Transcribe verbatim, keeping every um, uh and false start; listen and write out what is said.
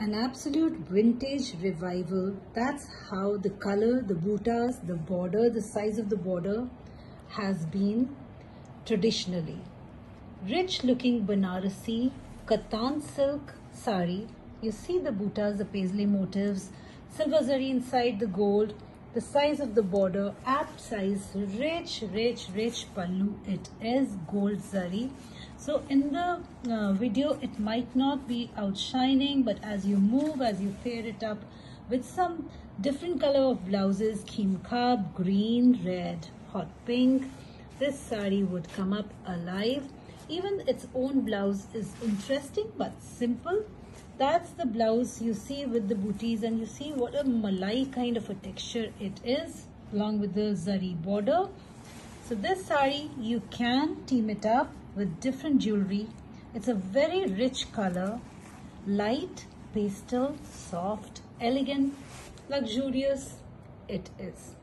An absolute vintage revival. That's how the color, the bootas, the border, the size of the border has been traditionally. Rich looking Banarasi Katan silk sari. You see the bootas, the paisley motifs, silver zari inside the gold, the size of the border, apt size, rich, rich, rich pallu. It is gold zari. So in the uh, video, it might not be outshining, but as you move, as you pair it up with some different color of blouses, cream khab, green, red, hot pink, this sari would come up alive. Even its own blouse is interesting but simple. That's the blouse you see with the booties, and you see what a malai kind of a texture it is along with the zari border. So this sari, you can team it up with different jewelry. It's a very rich color, light, pastel, soft, elegant, luxurious it is.